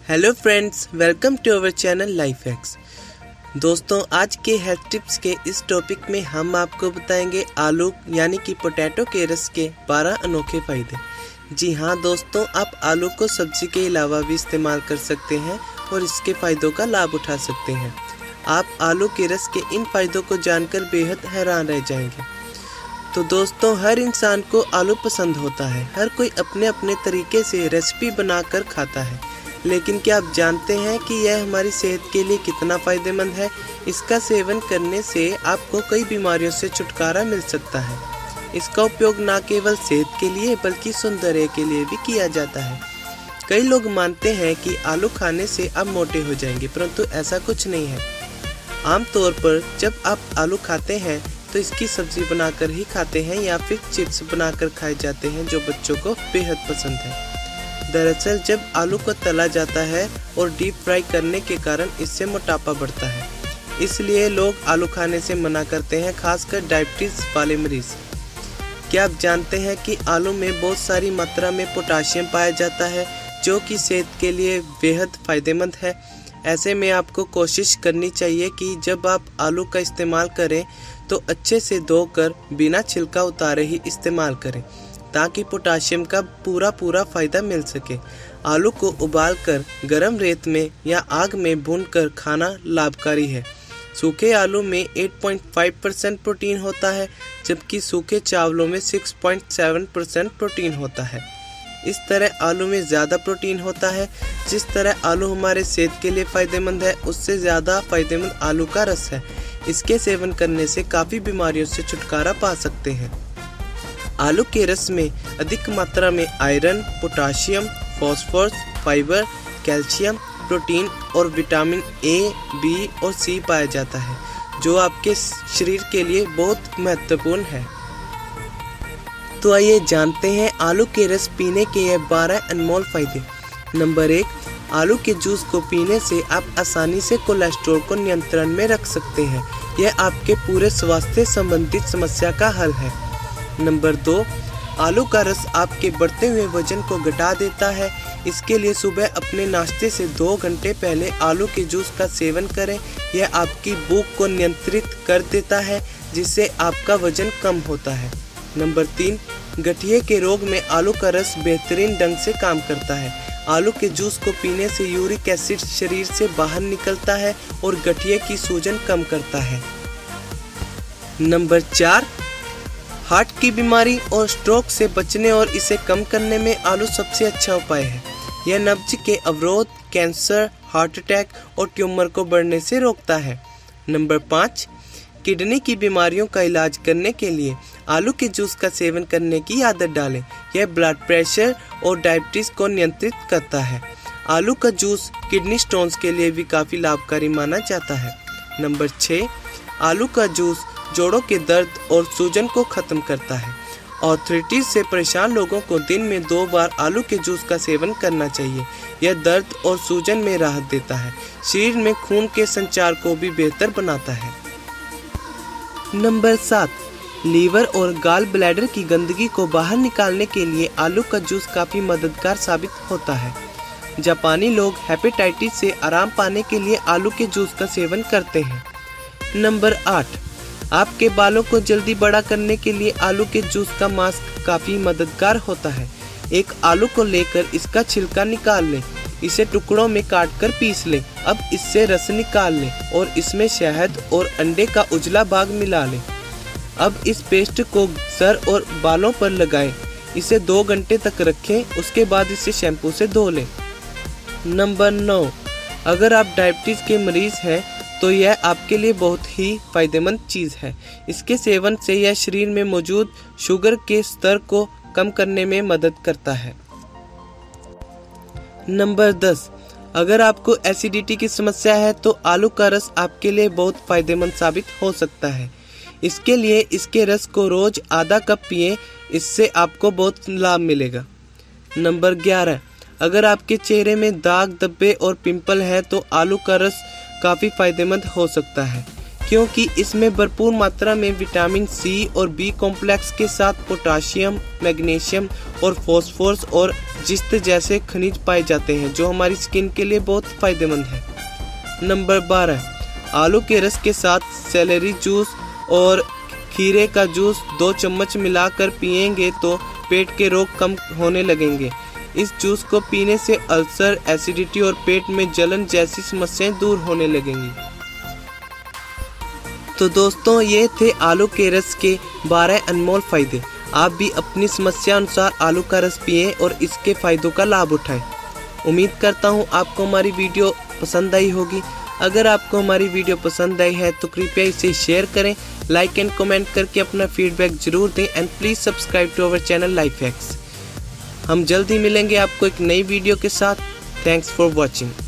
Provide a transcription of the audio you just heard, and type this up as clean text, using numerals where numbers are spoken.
Hello friends, welcome to our channel life hacks. दोस्तों, आज के हेल्थ टिप्स के इस टॉपिक में हम आपको बताएंगे आलू यानी कि पोटैटो के रस के 12 अनोखे फ़ायदे। जी हाँ दोस्तों, आप आलू को सब्जी के अलावा भी इस्तेमाल कर सकते हैं और इसके फ़ायदों का लाभ उठा सकते हैं। आप आलू के रस के इन फ़ायदों को जानकर बेहद हैरान रह जाएंगे। तो दोस्तों, हर इंसान को आलू पसंद होता है। हर कोई अपने अपने तरीके से रेसिपी बनाकर खाता है, लेकिन क्या आप जानते हैं कि यह हमारी सेहत के लिए कितना फ़ायदेमंद है? इसका सेवन करने से आपको कई बीमारियों से छुटकारा मिल सकता है। इसका उपयोग न केवल सेहत के लिए बल्कि सौंदर्य के लिए भी किया जाता है। कई लोग मानते हैं कि आलू खाने से आप मोटे हो जाएंगे, परंतु ऐसा कुछ नहीं है। आमतौर पर जब आप आलू खाते हैं तो इसकी सब्जी बनाकर ही खाते हैं या फिर चिप्स बनाकर खाए जाते हैं, जो बच्चों को बेहद पसंद है। दरअसल जब आलू को तला जाता है और डीप फ्राई करने के कारण इससे मोटापा बढ़ता है, इसलिए लोग आलू खाने से मना करते हैं, खासकर डायबिटीज़ वाले मरीज। क्या आप जानते हैं कि आलू में बहुत सारी मात्रा में पोटाशियम पाया जाता है, जो कि सेहत के लिए बेहद फ़ायदेमंद है। ऐसे में आपको कोशिश करनी चाहिए कि जब आप आलू का इस्तेमाल करें तो अच्छे से धोकर बिना छिलका उतारे ही इस्तेमाल करें, ताकि पोटाशियम का पूरा फ़ायदा मिल सके। आलू को उबालकर गरम रेत में या आग में भूनकर खाना लाभकारी है। सूखे आलू में 8.5% प्रोटीन होता है, जबकि सूखे चावलों में 6.7% प्रोटीन होता है। इस तरह आलू में ज़्यादा प्रोटीन होता है। जिस तरह आलू हमारे सेहत के लिए फ़ायदेमंद है, उससे ज़्यादा फ़ायदेमंद आलू का रस है। इसके सेवन करने से काफ़ी बीमारियों से छुटकारा पा सकते हैं। आलू के रस में अधिक मात्रा में iron, potassium, phosphorus, fibre, calcium, protein और विटामिन ए, बी और सी पाया जाता है, जो आपके शरीर के लिए बहुत महत्वपूर्ण है। तो आइए जानते हैं आलू के रस पीने के ये 12 अनमोल फ़ायदे। नंबर 1, आलू के जूस को पीने से आप आसानी से कोलेस्ट्रॉल को नियंत्रण में रख सकते हैं। यह आपके पूरे स्वास्थ्य संबंधित समस्या का हल है। नंबर 2, आलू का रस आपके बढ़ते हुए वजन को घटा देता है। इसके लिए सुबह अपने नाश्ते से 2 घंटे पहले आलू के जूस का सेवन करें। यह आपकी भूख को नियंत्रित कर देता है, जिससे आपका वजन कम होता है। नंबर 3, गठिए के रोग में आलू का रस बेहतरीन ढंग से काम करता है। आलू के जूस को पीने से यूरिक एसिड शरीर से बाहर निकलता है और गठिए की सूजन कम करता है। नंबर 4, हार्ट की बीमारी और स्ट्रोक से बचने और इसे कम करने में आलू सबसे अच्छा उपाय है। यह नब्ज के अवरोध, कैंसर, हार्ट अटैक और ट्यूमर को बढ़ने से रोकता है। नंबर 5, किडनी की बीमारियों का इलाज करने के लिए आलू के जूस का सेवन करने की आदत डालें। यह ब्लड प्रेशर और डायबिटीज़ को नियंत्रित करता है। आलू का जूस किडनी स्टोन्स के लिए भी काफ़ी लाभकारी माना जाता है। नंबर 6, आलू का जूस जोड़ों के दर्द और सूजन को ख़त्म करता है। आर्थराइटिस से परेशान लोगों को दिन में 2 बार आलू के जूस का सेवन करना चाहिए। यह दर्द और सूजन में राहत देता है। शरीर में खून के संचार को भी बेहतर बनाता है। नंबर 7, लीवर और गाल ब्लैडर की गंदगी को बाहर निकालने के लिए आलू का जूस काफ़ी मददगार साबित होता है। जापानी लोग हेपेटाइटिस से आराम पाने के लिए आलू के जूस का सेवन करते हैं। नंबर 8, आपके बालों को जल्दी बड़ा करने के लिए आलू के जूस का मास्क काफ़ी मददगार होता है। एक आलू को लेकर इसका छिलका निकाल लें, इसे टुकड़ों में काटकर पीस लें। अब इससे रस निकाल लें और इसमें शहद और अंडे का उजला भाग मिला लें। अब इस पेस्ट को सर और बालों पर लगाएं। इसे 2 घंटे तक रखें, उसके बाद इसे शैम्पू से धो लें। नंबर 9, अगर आप डायबिटीज़ के मरीज़ हैं तो यह आपके लिए बहुत ही फ़ायदेमंद चीज़ है। इसके सेवन से यह शरीर में मौजूद शुगर के स्तर को कम करने में मदद करता है। नंबर 10, अगर आपको एसिडिटी की समस्या है तो आलू का रस आपके लिए बहुत फ़ायदेमंद साबित हो सकता है। इसके लिए इसके रस को रोज़ आधा कप पिएं, इससे आपको बहुत लाभ मिलेगा। नंबर 11, अगर आपके चेहरे में दाग, धब्बे और पिंपल हैं तो आलू का रस काफ़ी फ़ायदेमंद हो सकता है। क्योंकि इसमें भरपूर मात्रा में विटामिन सी और बी कॉम्प्लेक्स के साथ पोटाशियम, मैग्नीशियम और फॉस्फोरस और जिस्त जैसे खनिज पाए जाते हैं, जो हमारी स्किन के लिए बहुत फायदेमंद है। नंबर 12, आलू के रस के साथ सेलेरी जूस और खीरे का जूस 2 चम्मच मिलाकर पिएंगे तो पेट के रोग कम होने लगेंगे। इस जूस को पीने से अल्सर, एसिडिटी और पेट में जलन जैसी समस्याएं दूर होने लगेंगी। तो दोस्तों, ये थे आलू के रस के 12 अनमोल फायदे। आप भी अपनी समस्या अनुसार आलू का रस पिएं और इसके फायदों का लाभ उठाएं। उम्मीद करता हूँ आपको हमारी वीडियो पसंद आई होगी। अगर आपको हमारी वीडियो पसंद आई है तो कृपया इसे शेयर करें, लाइक एंड कमेंट करके अपना फीडबैक जरूर दें and please subscribe to our channel life hacks. हम जल्द ही मिलेंगे आपको एक नई वीडियो के साथ। Thanks for watching.